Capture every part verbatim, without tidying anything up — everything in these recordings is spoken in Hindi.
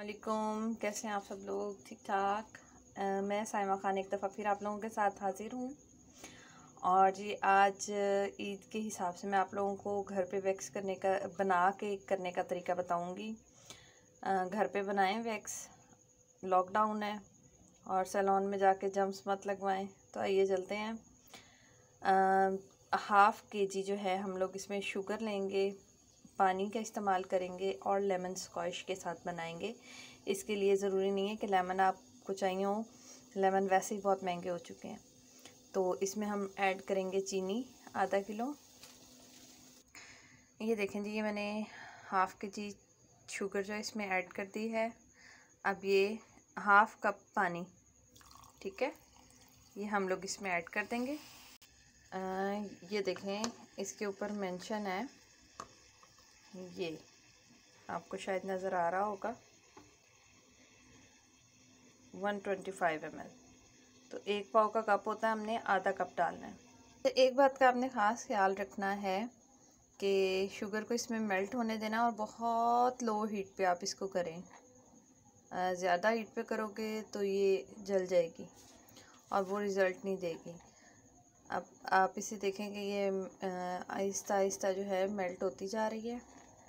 वालेकुम, कैसे हैं आप सब लोग? ठीक ठाक। मैं साइमा खान एक दफ़ा फिर आप लोगों के साथ हाज़िर हूँ। और जी आज ईद के हिसाब से मैं आप लोगों को घर पे वैक्स करने का बना के करने का तरीका बताऊँगी। घर पे बनाएं वैक्स, लॉकडाउन है और सैलून में जाके जम्स मत लगवाएं। तो आइए चलते हैं। हाफ़ के जी जो है हम लोग इसमें शुगर लेंगे, पानी का इस्तेमाल करेंगे और लेमन स्क्वैश के साथ बनाएंगे। इसके लिए ज़रूरी नहीं है कि लेमन आपको चाहिए हो, लेमन वैसे ही बहुत महंगे हो चुके हैं। तो इसमें हम ऐड करेंगे चीनी आधा किलो। ये देखें जी, ये मैंने हाफ़ के जी शुगर जो इसमें ऐड कर दी है। अब ये हाफ़ कप पानी, ठीक है, ये हम लोग इसमें ऐड कर देंगे। आ, ये देखें, इसके ऊपर मेंशन है, ये आपको शायद नज़र आ रहा होगा, one twenty five M L. तो एक पाव का कप होता है, हमने आधा कप डालना है। तो एक बात का आपने ख़ास ख्याल रखना है कि शुगर को इसमें मेल्ट होने देना और बहुत लो हीट पे आप इसको करें। ज़्यादा हीट पे करोगे तो ये जल जाएगी और वो रिज़ल्ट नहीं देगी। अब आप इसे देखेंगे, ये आहिस्ता आहिस्ता जो है मेल्ट होती जा रही है।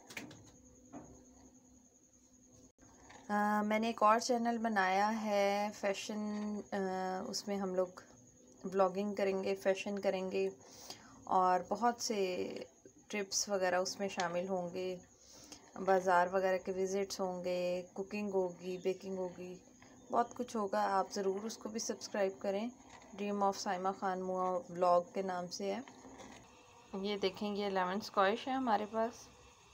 आ, मैंने एक और चैनल बनाया है फैशन, आ, उसमें हम लोग व्लॉगिंग करेंगे, फ़ैशन करेंगे और बहुत से ट्रिप्स वगैरह उसमें शामिल होंगे, बाज़ार वगैरह के विज़िट्स होंगे, कुकिंग होगी, बेकिंग होगी, बहुत कुछ होगा। आप ज़रूर उसको भी सब्सक्राइब करें। ड्रीम ऑफ साइमा खान मुआ व्लॉग के नाम से है। ये देखें, ये लेमन स्क्वैश है हमारे पास,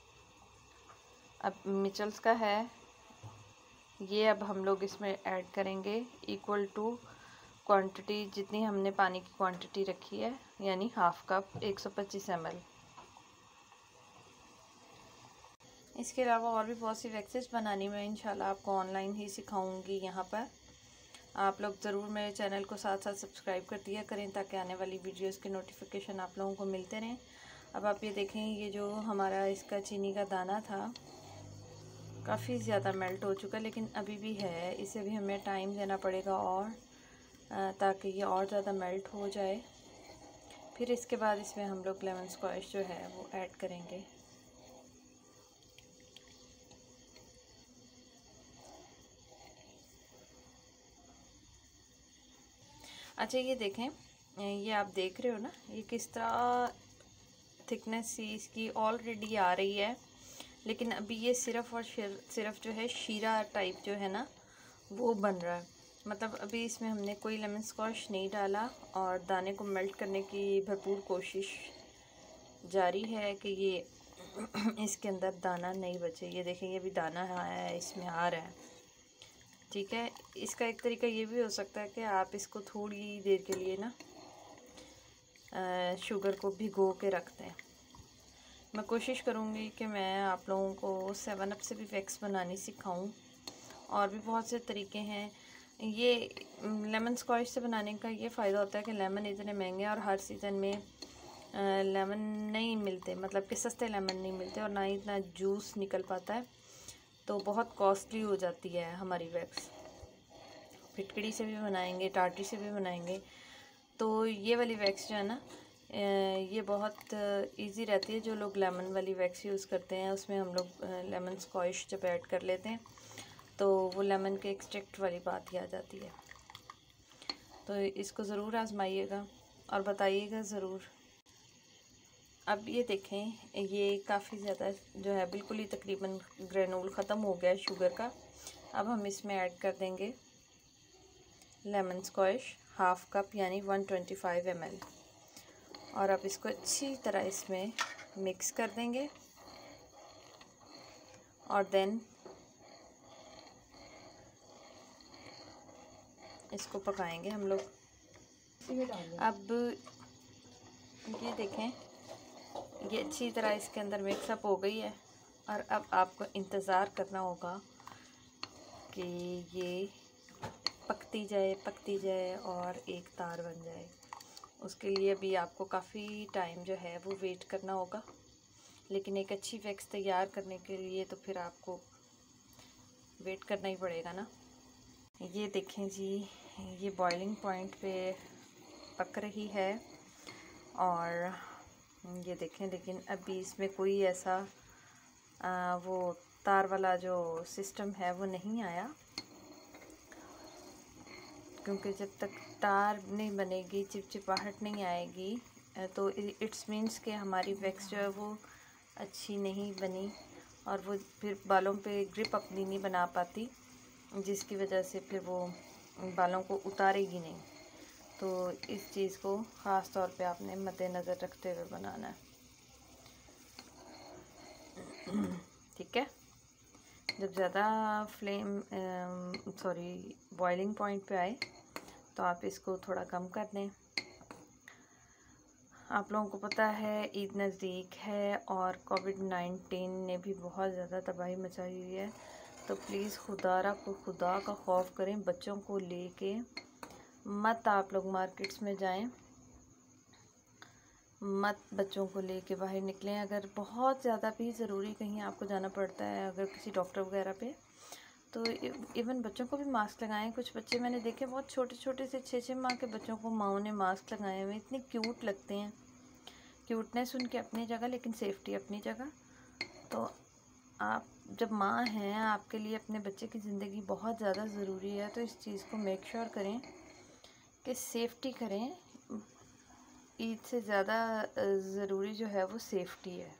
अब मिचल्स का है। ये अब हम लोग इसमें ऐड करेंगे इक्वल टू क्वांटिटी, जितनी हमने पानी की क्वांटिटी रखी है, यानी हाफ कप, एक सौ पच्चीस एम एल। इसके अलावा और भी बहुत सी वैक्सेस बनानी मैं इंशाल्लाह आपको ऑनलाइन ही सिखाऊंगी। यहाँ पर आप लोग ज़रूर मेरे चैनल को साथ साथ सब्सक्राइब कर दिया करें ताकि आने वाली वीडियोस के नोटिफिकेशन आप लोगों को मिलते रहें। अब आप ये देखें, ये जो हमारा इसका चीनी का दाना था काफ़ी ज़्यादा मेल्ट हो चुका है, लेकिन अभी भी है, इसे भी हमें टाइम देना पड़ेगा और ताकि ये और ज़्यादा मेल्ट हो जाए। फिर इसके बाद इसमें हम लोग लेमन स्क्वैश जो है वो ऐड करेंगे। अच्छा, ये देखें, ये आप देख रहे हो ना, ये किस तरह थिकनेस सी इसकी ऑलरेडी आ रही है, लेकिन अभी ये सिर्फ और सिर्फ जो है शीरा टाइप जो है ना वो बन रहा है। मतलब अभी इसमें हमने कोई लेमन स्क्वैश नहीं डाला और दाने को मेल्ट करने की भरपूर कोशिश जारी है कि ये इसके अंदर दाना नहीं बचे। ये देखें, ये भी दाना है, इसमें आ रहा है, ठीक है। इसका एक तरीका ये भी हो सकता है कि आप इसको थोड़ी देर के लिए ना शुगर को भिगो के रख दें। मैं कोशिश करूँगी कि मैं आप लोगों को सेवन अप से भी वैक्स बनानी सिखाऊं। और भी बहुत से तरीके हैं। ये लेमन स्क्वैश से बनाने का ये फ़ायदा होता है कि लेमन इतने महंगे और हर सीज़न में लेमन नहीं मिलते, मतलब कि सस्ते लेमन नहीं मिलते और ना ही इतना जूस निकल पाता है, तो बहुत कॉस्टली हो जाती है हमारी वैक्स। फिटकड़ी से भी बनाएंगे, टार्टी से भी बनाएंगे, तो ये वाली वैक्स जो है ना ये बहुत इजी रहती है। जो लोग लेमन वाली वैक्स यूज़ करते हैं उसमें हम लोग लेमन स्क्वैश जब ऐड कर लेते हैं तो वो लेमन के एक्सट्रैक्ट वाली बात ही आ जाती है। तो इसको ज़रूर आजमाइएगा और बताइएगा ज़रूर। अब ये देखें, ये काफ़ी ज़्यादा जो है बिल्कुल ही तकरीबन ग्रेनूल ख़त्म हो गया है शुगर का। अब हम इसमें ऐड कर देंगे लेमन स्क्वैश हाफ़ कप, यानी one twenty five M L, और अब इसको अच्छी तरह इसमें मिक्स कर देंगे और देन इसको पकाएंगे हम लोग। अब ये देखें, ये अच्छी तरह इसके अंदर मिक्सअप हो गई है और अब आपको इंतज़ार करना होगा कि ये पकती जाए पकती जाए और एक तार बन जाए। उसके लिए भी आपको काफ़ी टाइम जो है वो वेट करना होगा, लेकिन एक अच्छी वैक्स तैयार करने के लिए तो फिर आपको वेट करना ही पड़ेगा ना। ये देखें जी, ये बॉइलिंग पॉइंट पे पक रही है और ये देखें, लेकिन अभी इसमें कोई ऐसा आ, वो तार वाला जो सिस्टम है वो नहीं आया, क्योंकि जब तक तार नहीं बनेगी, चिपचिपाहट नहीं आएगी, तो इट्स मीन्स कि हमारी वैक्स जो है वो अच्छी नहीं बनी और वो फिर बालों पे ग्रिप अपनी नहीं बना पाती, जिसकी वजह से फिर वो बालों को उतारेगी नहीं। तो इस चीज़ को ख़ास तौर पे आपने मद्देनज़र रखते हुए बनाना है, ठीक है। जब ज़्यादा फ्लेम सॉरी बॉइलिंग पॉइंट पे आए तो आप इसको थोड़ा कम कर दें। आप लोगों को पता है ईद नज़दीक है और कोविड नाइन्टीन ने भी बहुत ज़्यादा तबाही मचाई हुई है, तो प्लीज़ खुदारा को खुदा का खौफ करें, बच्चों को लेके मत आप लोग मार्केट्स में जाएं, मत बच्चों को लेके बाहर निकलें। अगर बहुत ज़्यादा भी ज़रूरी कहीं आपको जाना पड़ता है, अगर किसी डॉक्टर वगैरह पे, तो इवन बच्चों को भी मास्क लगाएं। कुछ बच्चे मैंने देखे बहुत छोटे छोटे से छः छः माह के बच्चों को माओ ने मास्क लगाए हुए, इतने क्यूट लगते हैं। क्यूटनेस उनकी अपनी जगह, लेकिन सेफ्टी अपनी जगह। तो आप जब माँ हैं, आपके लिए अपने बच्चे की ज़िंदगी बहुत ज़्यादा ज़रूरी है, तो इस चीज़ को मेक श्योर करें कि सेफ्टी करें। ईद से ज़्यादा ज़रूरी जो है वो सेफ्टी है।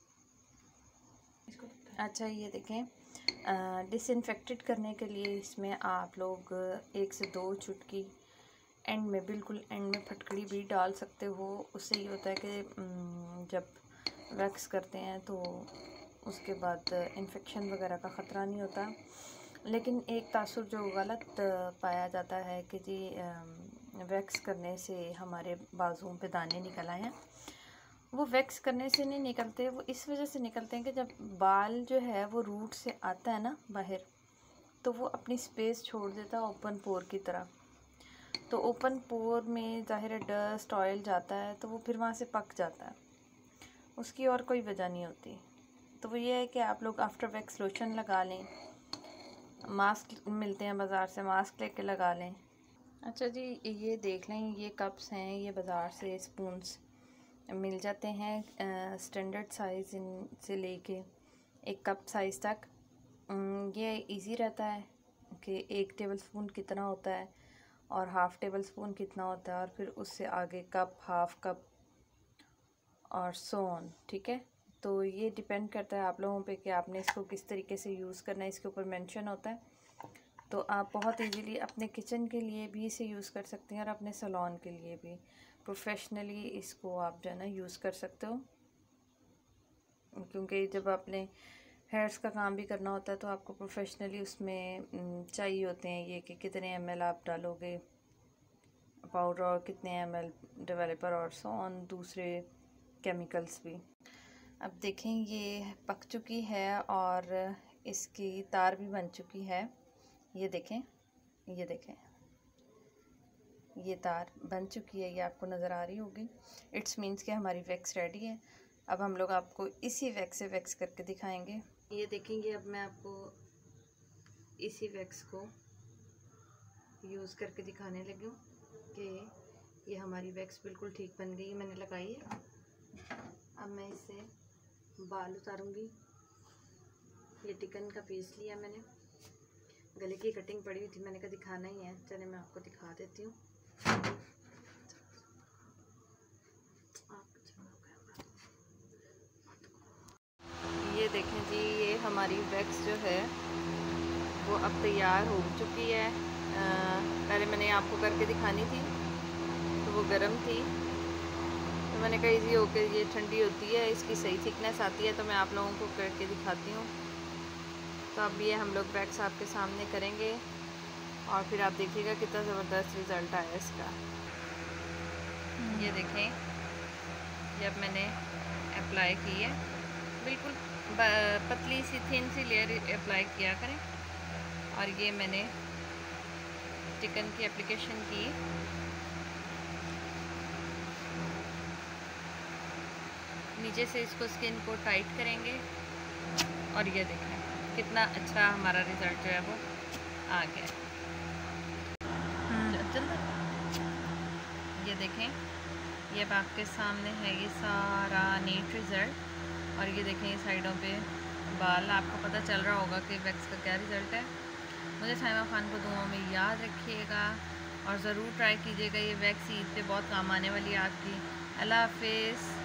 अच्छा, ये देखें, डिसइंफेक्टेड करने के लिए इसमें आप लोग एक से दो चुटकी एंड में, बिल्कुल एंड में फटकड़ी भी डाल सकते हो। उससे ये होता है कि जब वैक्स करते हैं तो उसके बाद इन्फेक्शन वगैरह का ख़तरा नहीं होता। लेकिन एक तासुर जो गलत पाया जाता है कि जी वैक्स करने से हमारे बाजुओं पे दाने निकल आए हैं, वो वैक्स करने से नहीं निकलते, वो इस वजह से निकलते हैं कि जब बाल जो है वो रूट से आता है ना बाहर, तो वो अपनी स्पेस छोड़ देता है ओपन पोर की तरह। तो ओपन पोर में ज़ाहिर है डस्ट ऑयल जाता है, तो वो फिर वहाँ से पक जाता है, उसकी और कोई वजह नहीं होती। तो वो ये है कि आप लोग आफ्टर वैक्स लोशन लगा लें, मास्क मिलते हैं बाज़ार से, मास्क लेके लगा लें। अच्छा जी, ये देख लें, ये कप्स हैं, ये बाज़ार से स्पून्स मिल जाते हैं स्टैंडर्ड साइज़ से लेके एक कप साइज़ तक। ये इजी रहता है कि एक टेबल स्पून कितना होता है और हाफ़ टेबल स्पून कितना होता है, और फिर उससे आगे कप, हाफ़ कप और सो ऑन, ठीक है। तो ये डिपेंड करता है आप लोगों पे कि आपने इसको किस तरीके से यूज़ करना है, इसके ऊपर मेंशन होता है। तो आप बहुत इजीली अपने किचन के लिए भी इसे यूज़ कर सकते हैं और अपने सैलून के लिए भी प्रोफेशनली इसको आप जो है ना यूज़ कर सकते हो, क्योंकि जब आपने हेयर्स का काम भी करना होता है तो आपको प्रोफेशनली उसमें चाहिए होते हैं ये कि कितने एम एल आप डालोगे पाउडर और कितने एम एल डेवलपर और सो ऑन दूसरे केमिकल्स भी। अब देखें, ये पक चुकी है और इसकी तार भी बन चुकी है। ये देखें, ये देखें, ये तार बन चुकी है, ये आपको नज़र आ रही होगी। इट्स मीन्स कि हमारी वैक्स रेडी है। अब हम लोग आपको इसी वैक्स से वैक्स करके दिखाएंगे। ये देखेंगे, अब मैं आपको इसी वैक्स को यूज़ करके दिखाने लगी हूँ कि ये हमारी वैक्स बिल्कुल ठीक बन गई, मैंने लगाई है। अब मैं इससे बाल उतारूँगी। ये चिकन का पीस लिया मैंने, गले की कटिंग पड़ी हुई थी, मैंने कहा दिखाना ही है, चले मैं आपको दिखा देती हूँ। ये देखें जी, ये हमारी वैक्स जो है वो अब तैयार हो चुकी है। आ, पहले मैंने आपको करके दिखानी थी तो वो गर्म थी, तो मैंने कहा इजी होके ये ठंडी होती है, इसकी सही थिकनेस आती है, तो मैं आप लोगों को करके दिखाती हूँ। तो अब ये हम लोग वैक्स आपके सामने करेंगे और फिर आप देखिएगा कितना ज़बरदस्त रिज़ल्ट आया इसका। ये देखें, जब मैंने अप्लाई की है, बिल्कुल पतली सी थिन सी लेयर अप्लाई किया करें। और ये मैंने चिकन की एप्लीकेशन की, नीचे से इसको स्किन को टाइट करेंगे और ये देखें कितना अच्छा हमारा रिज़ल्ट जो है वो आ गया। ये देखें, ये अब आपके सामने है ये सारा नीट रिज़ल्ट। और ये देखें ये साइडों पे बाल, आपको पता चल रहा होगा कि वैक्स का क्या रिज़ल्ट है। मुझे साइमा खान को दुआओं में याद रखिएगा और ज़रूर ट्राई कीजिएगा। ये वैक्स ईद पे बहुत काम आने वाली है आपकी। अल्लाह हाफिज़।